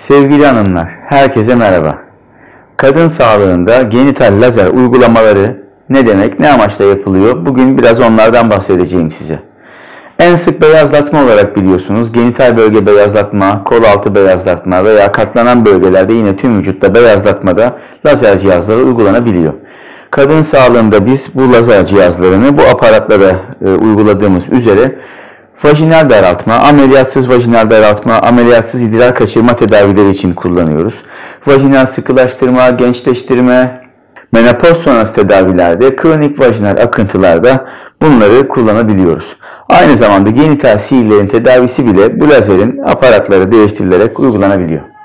Sevgili hanımlar, herkese merhaba. Kadın sağlığında genital lazer uygulamaları ne demek, ne amaçla yapılıyor? Bugün biraz onlardan bahsedeceğim size. En sık beyazlatma olarak biliyorsunuz, genital bölge beyazlatma, kol altı beyazlatma veya katlanan bölgelerde yine tüm vücutta beyazlatmada lazer cihazları uygulanabiliyor. Kadın sağlığında biz bu lazer cihazlarını bu aparatlara uyguladığımız üzere vajinal daraltma, ameliyatsız vajinal daraltma, ameliyatsız idrar kaçırma tedavileri için kullanıyoruz. Vajinal sıkılaştırma, gençleştirme, menopoz sonrası tedavilerde, kronik vajinal akıntılarda bunları kullanabiliyoruz. Aynı zamanda genital sihirlerin tedavisi bile bu lazerin aparatları değiştirilerek uygulanabiliyor.